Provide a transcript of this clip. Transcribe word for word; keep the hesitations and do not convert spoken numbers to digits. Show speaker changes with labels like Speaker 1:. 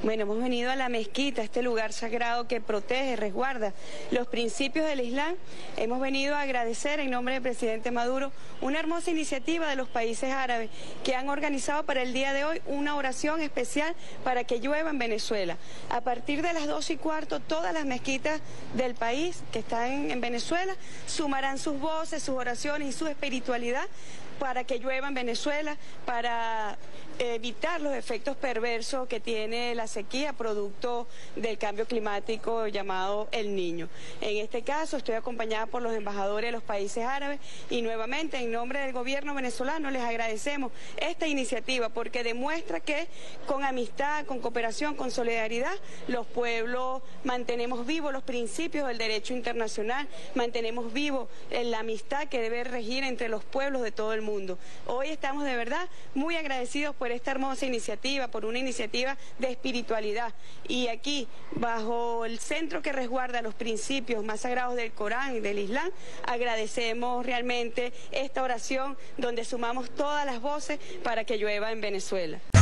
Speaker 1: Bueno, hemos venido a la mezquita, este lugar sagrado que protege, resguarda los principios del Islam. Hemos venido a agradecer en nombre del presidente Maduro una hermosa iniciativa de los países árabes que han organizado para el día de hoy una oración especial para que llueva en Venezuela. A partir de las dos y cuarto, todas las mezquitas del país que están en Venezuela sumarán sus voces, sus oraciones y su espiritualidad para que llueva en Venezuela, para evitar los efectos perversos que tiene la sequía producto del cambio climático llamado El Niño. En este caso estoy acompañada por los embajadores de los países árabes y nuevamente en nombre del gobierno venezolano les agradecemos esta iniciativa porque demuestra que con amistad, con cooperación, con solidaridad, los pueblos mantenemos vivos los principios del derecho internacional, mantenemos vivo la amistad que debe regir entre los pueblos de todo el mundo. Hoy estamos de verdad muy agradecidos por esta hermosa iniciativa, por una iniciativa de espiritualidad. Y aquí, bajo el centro que resguarda los principios más sagrados del Corán y del Islam, agradecemos realmente esta oración donde sumamos todas las voces para que llueva en Venezuela.